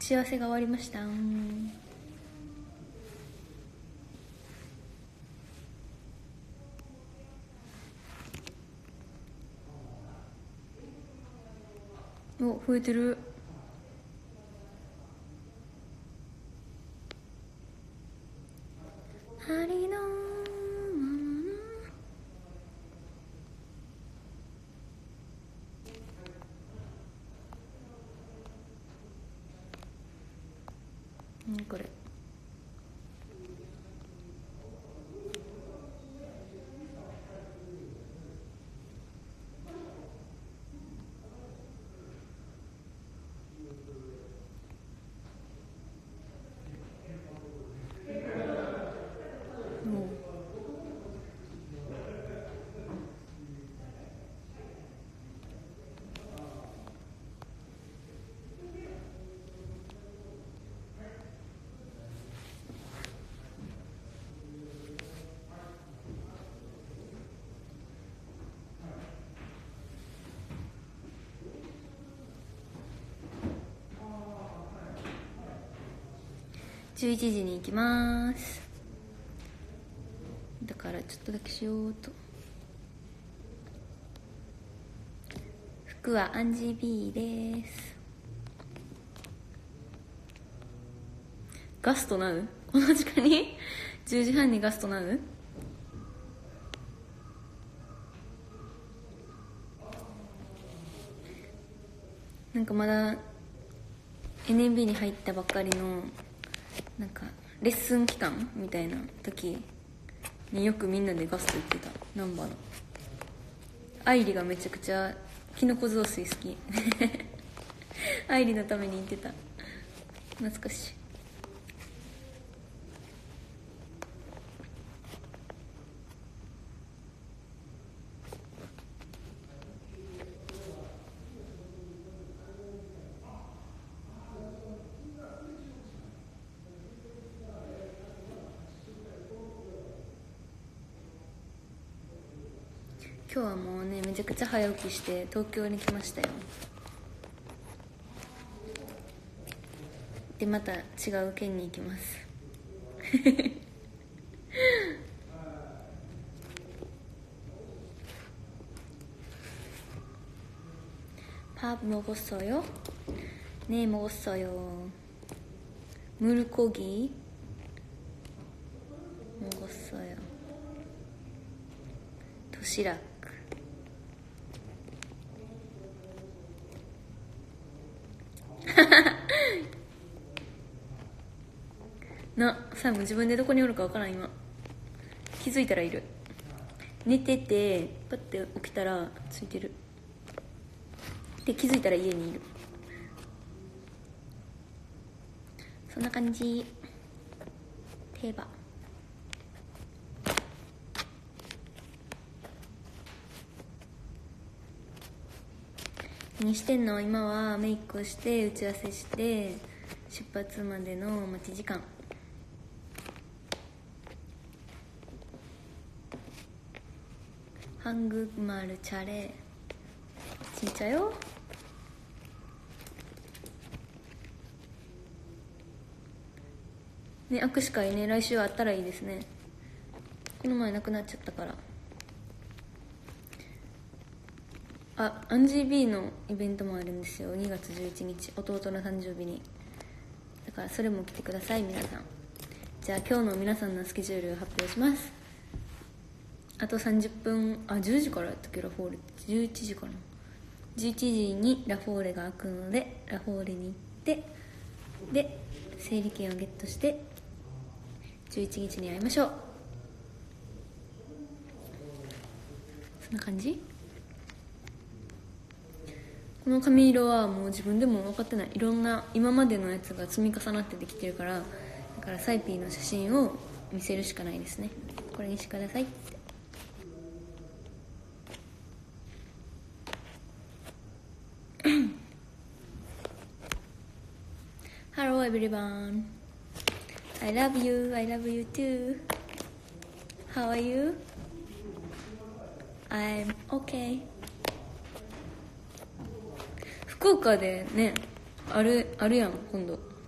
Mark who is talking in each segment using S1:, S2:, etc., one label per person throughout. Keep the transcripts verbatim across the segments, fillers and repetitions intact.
S1: 幸せが終わりました。お、増えてる。ありの何これ。じゅういちじに行きます。だからちょっとだけしようと。服はアンジー B です。ガストナウ？この時間にじゅうじはんにガストナウ？なんかまだ エヌエムビー に入ったばっかりのなんかレッスン期間みたいな時によくみんなでガスト行ってた。難波の愛理がめちゃくちゃきのこ雑炊好き愛理のために行ってた。懐かしい。今日はもうねめちゃくちゃ早起きして東京に来ましたよ。でまた違う県に行きます밥 먹었어요? 네 먹었어요. 물고기 먹었어요. 도시락な、サム自分でどこにおるかわからん。今気づいたらいる。寝ててパッて起きたらついてる。で気づいたら家にいる。そんな感じ。定番何してんの？今はメイクをして打ち合わせして出発までの待ち時間。한국말 잘해. 진짜요?ね、握手会ね、来週あったらいいですね。この前なくなっちゃったから。あ、アンジー B のイベントもあるんですよ。にがつじゅういちにち、弟の誕生日に。だからそれも来てください、皆さん。じゃあ今日の皆さんのスケジュールを発表します。あとさんじゅっぷん、あ、じゅうじからやったっけ、ラフォーレ。じゅういちじかな。じゅういちじにラフォーレが開くので、ラフォーレに行って、で、整理券をゲットして、じゅういちにちに会いましょう。そんな感じ？この髪色はもう自分でも分かってない。いろんな今までのやつが積み重なってできてるから、だからサイピーの写真を見せるしかないですね。これにしてくださいって。Hello everyone. I love you. I love you too. How are you? I'm okay. 福岡でね、ある、あるやん、今度。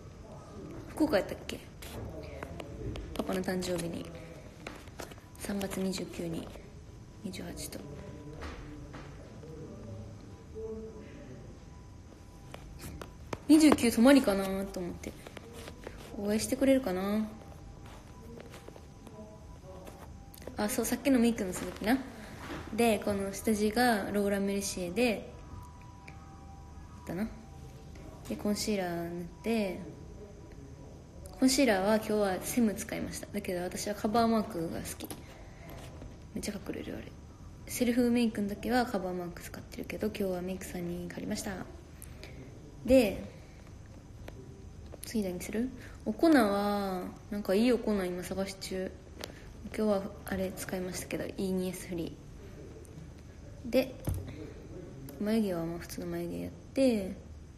S1: 福岡やったっけ、パパの誕生日にさんがつにじゅうくににじゅうはちとにじゅうく泊まりかなと思ってお会いしてくれるかなあ。そう、さっきのメイクの続きな。でこの下地がローランメルシエでだな。でコンシーラー塗って、コンシーラーは今日はセム使いました。だけど私はカバーマークが好き。めっちゃ隠れるあれ。セルフメイクの時はカバーマーク使ってるけど、今日はメイクさんに借りました。で次何する？お粉はなんかいいお粉今探し中。今日はあれ使いましたけど イーツーエス フリーで、眉毛はまあ普通の眉毛やって、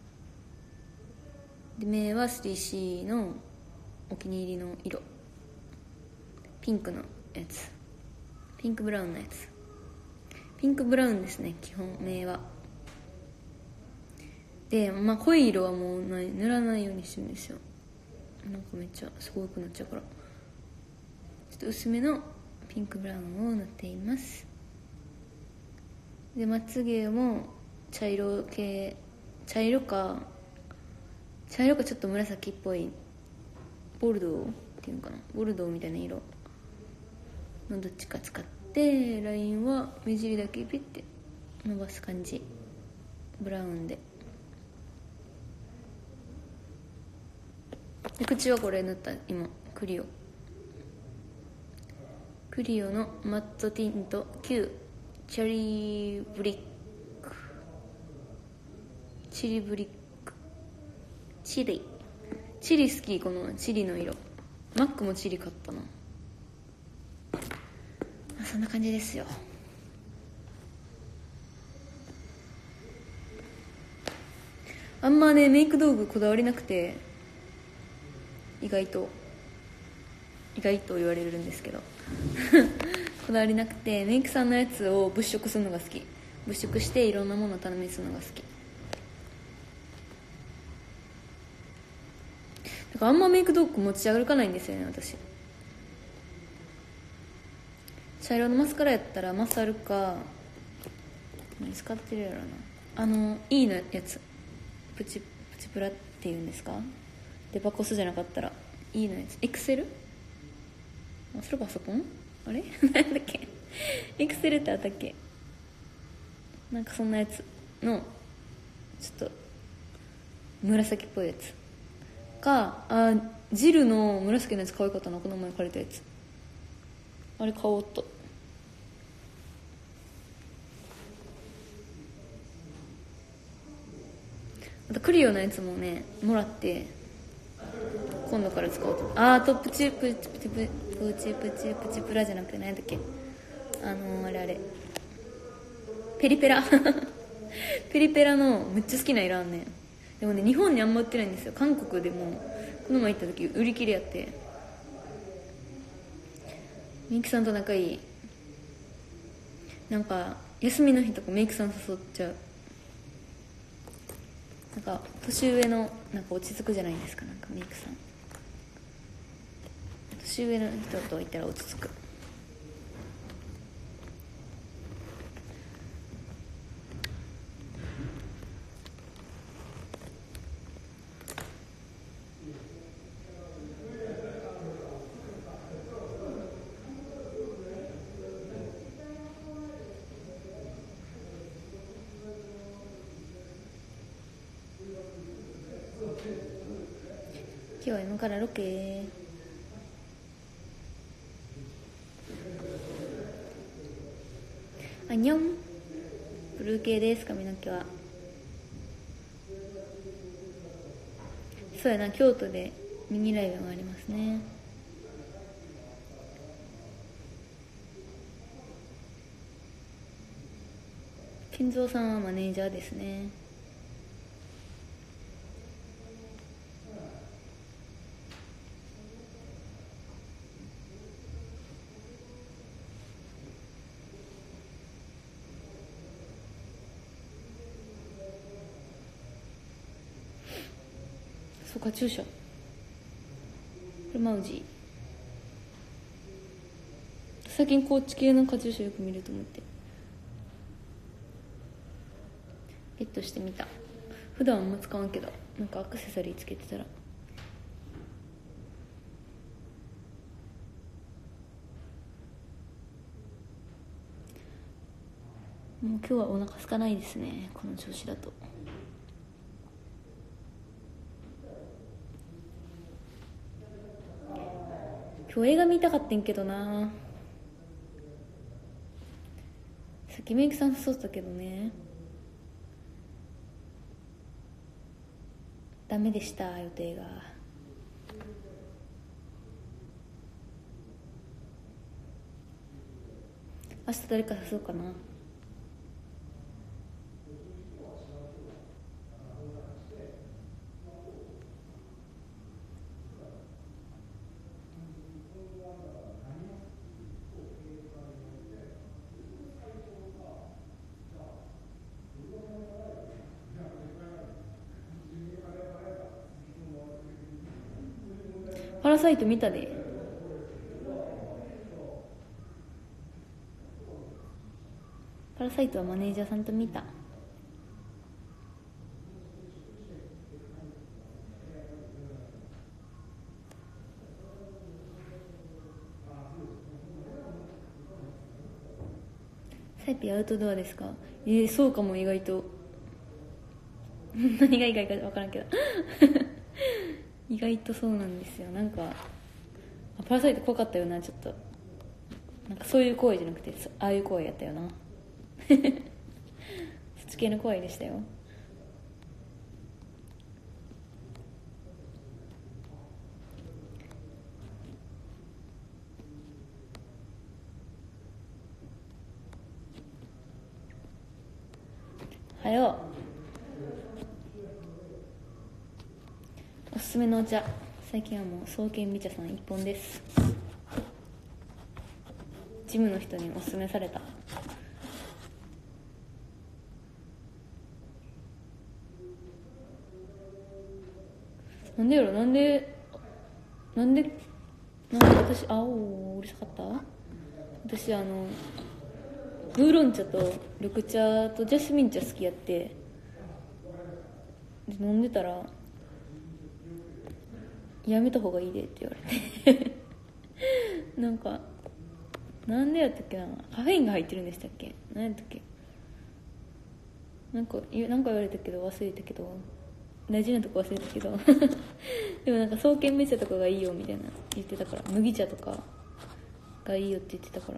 S1: で目は スリーシー のお気に入りの色、ピンクのやつ、ピンクブラウンのやつ、ピンクブラウンですね基本目は。でまあ濃い色はもうない塗らないようにしてるんですよ。なんかめっちゃすごくなっちゃうから、ちょっと薄めのピンクブラウンを塗っています。でまつげも茶色系、茶色か茶色かちょっと紫っぽいボルドーっていうのかな、ボルドーみたいな色のどっちか使って、ラインは目尻だけピッて伸ばす感じ、ブラウンで。で口はこれ塗った、今クリオクリオのマットティントきゅうチェリーブリック、チリブリック、チリチリ好き、このチリの色。マックもチリ買ったな。あ、そんな感じですよ。あんまねメイク道具こだわりなくて、意外と意外と言われるんですけどこだわりなくて、メイクさんのやつを物色するのが好き。物色していろんなものを頼みするのが好きだから、あんまメイク道具持ち歩かないんですよね私。茶色のマスカラやったらマサルか何使ってるやろな、あの E のやつ、プチプチプラっていうんですか、デパコスじゃなかったら E のやつ、エクセル、あ、それパソコン、あれなんだっけエクセルってあったっけ、なんかそんなやつのちょっと紫っぽいやつか、あ、ジルの紫のやつ可愛かったな、この前借りたやつ、あれ買おうっと。あとクリオのやつもねもらって今度から使おうと。あーとプチプチプチプチプチプチプチプラじゃなくて何だっけ、あのー、あれあれペリペラペリペラのめっちゃ好きな色あんねん。でもね日本にあんま売ってないんですよ。韓国でもこの前行った時売り切れやって、メイクさんと仲いい。なんか休みの日とかメイクさん誘っちゃう。なんか年上のなんか落ち着くじゃないですか、なんかメイクさん年上の人といたら落ち着く。今日は今からロケ。あにょん、ブルー系です、髪の毛は。そうやな、京都でミニライブがありますね。健三さんはマネージャーですね。そうか、注射マウジ。最近高知系のカチューシャよく見ると思ってゲットしてみた。普段あんま使わんけど、なんかアクセサリーつけてたらもう今日はお腹空かないですね、この調子だと。今日映画見たかったんけどな。さっきメイクさん誘ったけどね、ダメでした、予定が。明日誰か誘うかな。パラサイト見たで。パラサイトはマネージャーさんと見た。サイピーアウトドアですか。えー、そうかも。意外と何が意外か分からんけど意外とそうなんですよ。なんかパラサイト怖かったよな。ちょっとなんかそういう行為じゃなくて、ああいう行為やったよなそっち系の行為でしたよ。はよう。おすすめのお茶、最近はもう爽健美茶さん一本です。ジムの人におすすめされた。なんでやろ、なんでなんでなんで私、あおうるさかった。私あのウーロン茶と緑茶とジャスミン茶好きやって、で飲んでたらやめた方がいいでって言われてなんかなんでやったっけな、カフェインが入ってるんでしたっけ、何やったっけ、なんかなんか言われたけど忘れたけど、大事なとこ忘れたけどでもなんか爽健美茶とかがいいよみたいな言ってたから、麦茶とかがいいよって言ってたから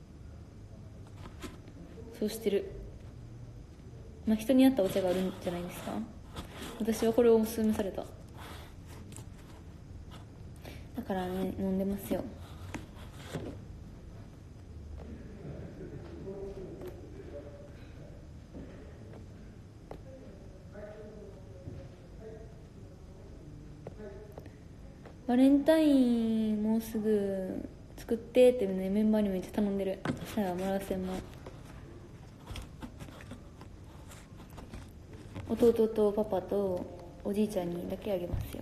S1: そうしてる。まあ人に合ったお茶があるんじゃないですか。私はこれをおすすめされた、だからね飲んでますよ。バレンタインもうすぐ作ってってね、メンバーにめっちゃ頼んでる。さやもらせんも弟とパパとおじいちゃんにだけあげますよ。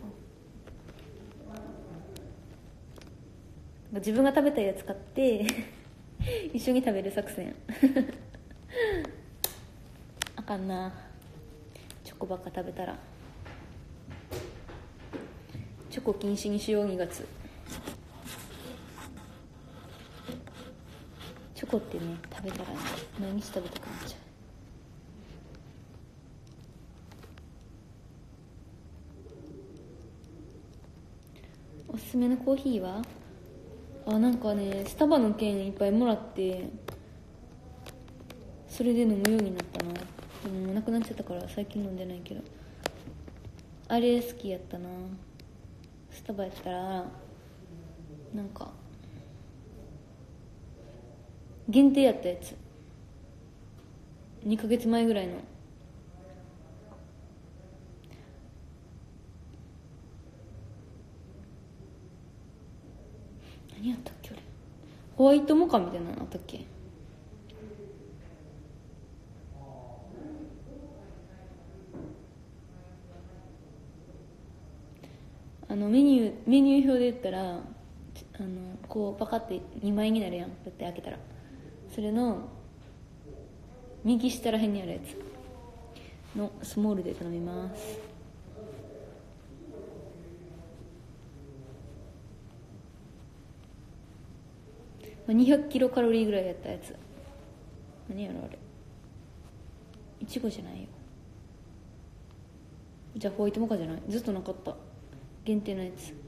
S1: 自分が食べたやつ買って一緒に食べる作戦あかんな、チョコばっか食べたら。チョコ禁止にしようにがつ。チョコってね食べたらね毎日食べたくなっちゃう。おすすめのコーヒーは、あ、なんかねスタバの券いっぱいもらってそれで飲むようになったな。でももうなくなっちゃったから最近飲んでないけど、あれ好きやったな。スタバやったらなんか限定やったやつ、にかげつまえぐらいの。何やったっけ、俺ホワイトモカみたいなのあったっけ。 あのメニューメニュー表で言ったら、あのこうパカってにまいになるやん、だって開けたら、それの右下らへんにあるやつのスモールで頼みます。にひゃくキロカロリーぐらいやったやつ、何やろあれ、いちごじゃないよ、じゃあホワイトモカじゃない、ずっとなかった、限定のやつ。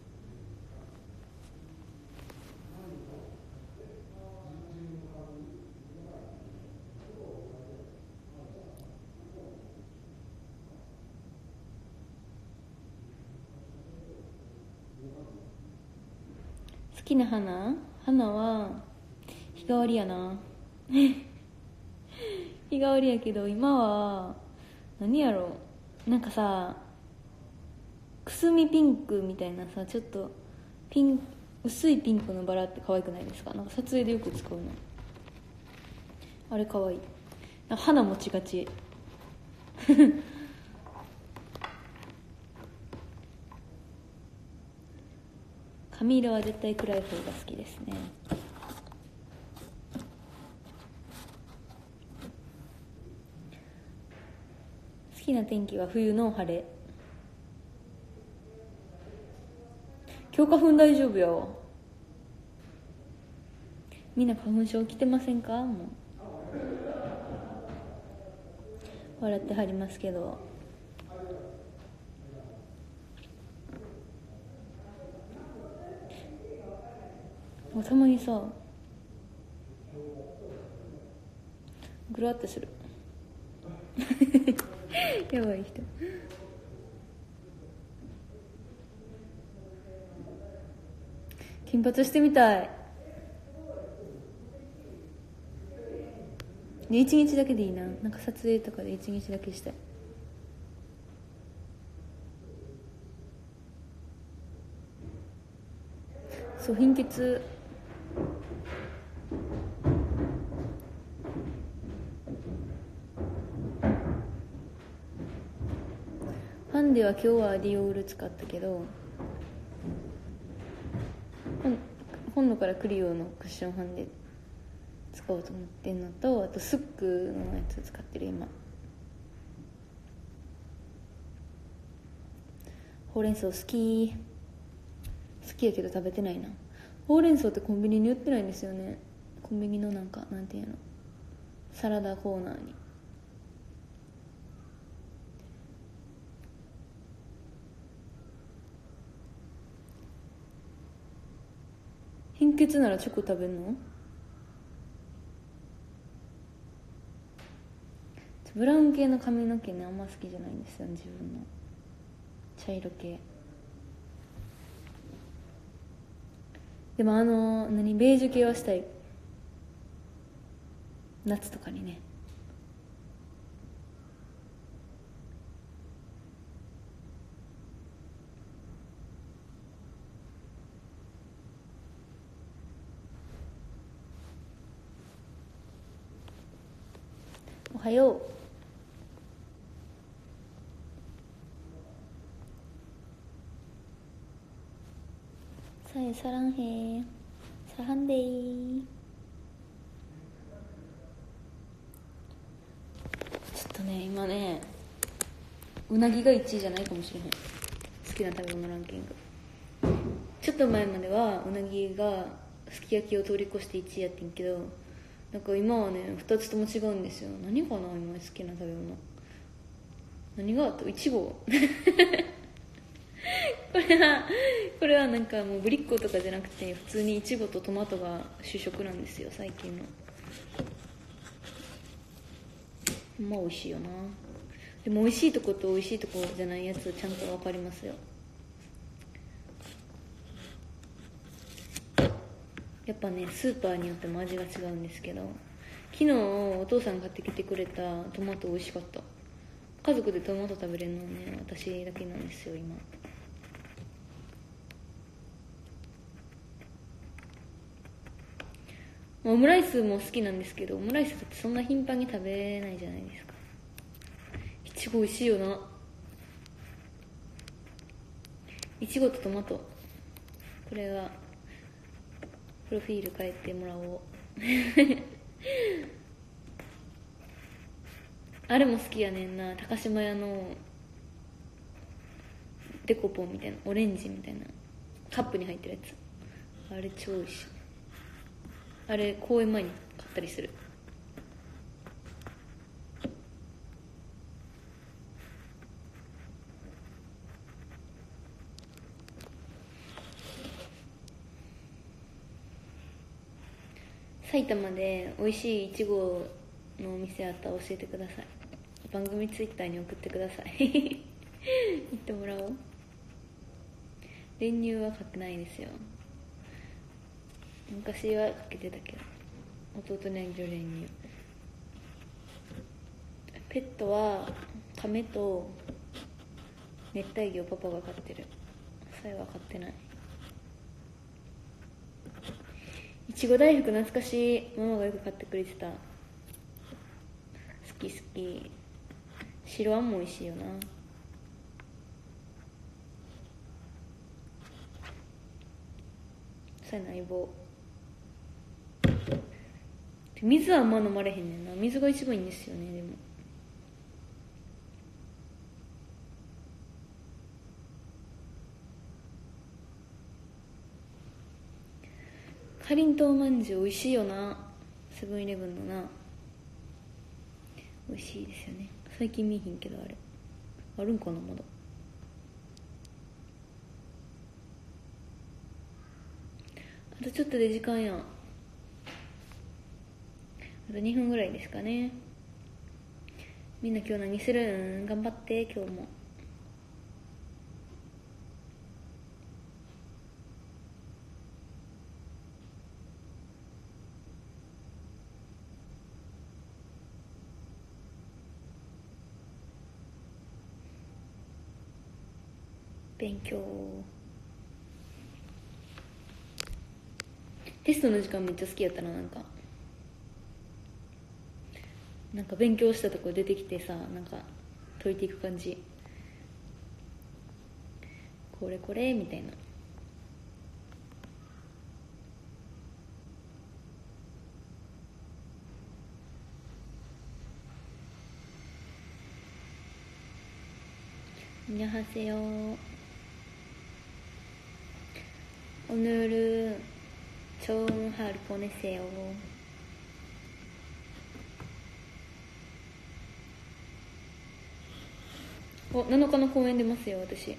S1: 好きな花花は日替わりやな日替わりやけど、今は何やろう、なんかさ、くすみピンクみたいなさ、ちょっとピン薄いピンクのバラって可愛くないですか？なんか撮影でよく使うの、あれ可愛い。なんか花持ちがち髪色は絶対暗い方が好きですね。好きな天気は冬の晴れ。今日花粉大丈夫よ。みんな花粉症来てませんか？もう笑ってはりますけど、もうたまにさグラってするやばい人。金髪してみたいね、一日だけでいいな、なんか撮影とかで一日だけしたい。そう、貧血ファンデは今日はディオール使ったけど、本のからクリオのクッションファンデ使おうと思ってんのと、あとスックのやつ使ってる今。ほうれん草好き好きやけど食べてないな。ほうれん草ってコンビニに売ってないんですよね。コンビニのなんかなんていうの、サラダコーナーに。貧血ならチョコ食べんの？ブラウン系の髪の毛ね、あんま好きじゃないんですよ、自分の茶色系。でもあの何ベージュ系はしたい、夏とかにね。おはよう。さえさらんへんさらんでー。ちょっとね今ねうなぎがいちいじゃないかもしれへん、好きな食べ物ランキング。ちょっと前まではうなぎがすき焼きを通り越していちいやってんけど、なんか今はねふたつとも違うんですよ。何かな今好きな食べ物、何があった？いちごこれはこれはなんかもうぶりっ子とかじゃなくて、普通にいちごとトマトが主食なんですよ最近の。まあ美味しいよな。でも美味しいとこと美味しいとこじゃないやつちゃんと分かりますよ。やっぱねスーパーによっても味が違うんですけど、昨日お父さんが買ってきてくれたトマト美味しかった。家族でトマト食べれるのね私だけなんですよ今。オムライスも好きなんですけど、オムライスだってそんな頻繁に食べれないじゃないですか。いちご美味しいよな。 いちごとトマト、これがプロフィール変えてもらおうあれも好きやねんな、高島屋のデコポンみたいなオレンジみたいなカップに入ってるやつ、あれ超美味しい。あれ公演前に買ったりする。埼玉で美味しいいちごのお店あったら教えてください。番組ツイッターに送ってください行ってもらおう。練乳は買ってないですよ。昔はかけてたけど、弟にあげる練乳。ペットは亀と熱帯魚、パパが飼ってる。それは飼ってない。いちご大福懐かしい、ママがよく買ってくれてた。好き好き。白あんも美味しいよな。それの相棒。水はあんま飲まれへんねんな。水が一番いいんですよね。でもかりんとうまんじゅう美味しいよな、セブンイレブンのな。美味しいですよね。最近見えへんけど、あれあるんかな、まだ。あとちょっとで時間やん。あとにふんぐらいですかね。みんな今日何するん？頑張って。今日も勉強。テストの時間めっちゃ好きやったな。なんかなんか勉強したとこ出てきてさ、なんか解いていく感じ。これこれみたいな。안녕하세요。 오늘은 좋은 하루 보내세요。 お、なのかの公演出ますよ、私。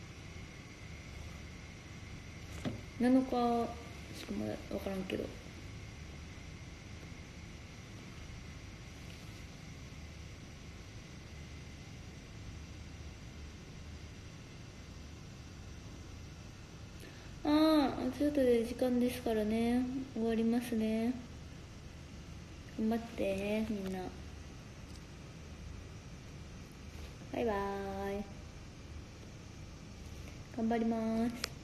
S1: なのかしかまだ分からんけど。ああ、ちょっとで時間ですからね。終わりますね。頑張ってみんな。バイバーイ。頑張ります。